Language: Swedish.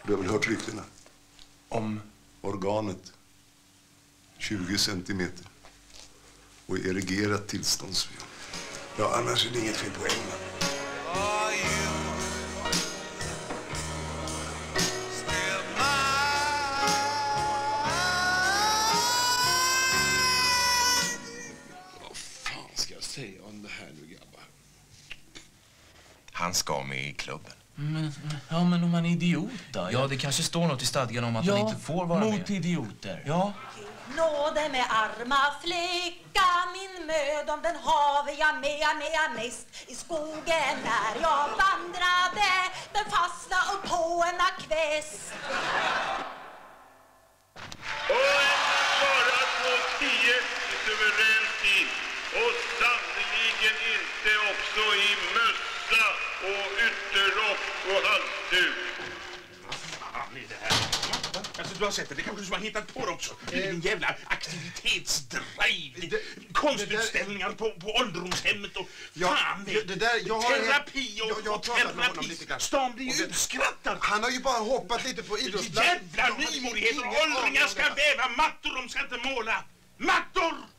Du har väl hört ryktena? Om? Organet. 20 centimeter. Och i erigerat tillstånd. Ja, annars är det inget fel på änglarna. Vad fan ska jag säga om det här nu, grabbar? Han ska med i klubben. Men om han är idiot då? Ja, det kanske står något i stadgan om att han inte får vara med. Mot idioter. Ja. Nåde med arma flicka, min möd om den haver jag med mest. I skogen när jag vandrade, den fastna upp på en akvest. Och en svarar på 10 i suverän stil. Och sannoliken inte också i mössa och ytterrock och halsduk. Vad fan är det här? Alltså, du har sett det. Det kanske du som har hittat på det också. En jävla aktivitetsdrive. Konstutställningar på ålderdomshemmet och fan det där, jag har terapi och terapi. Stan blir ju utskrattad. Han har ju bara hoppat lite på idrottsplatsen. Jävla nymodigheter. Åldringar ska väva mattor, de ska inte måla. Mattor!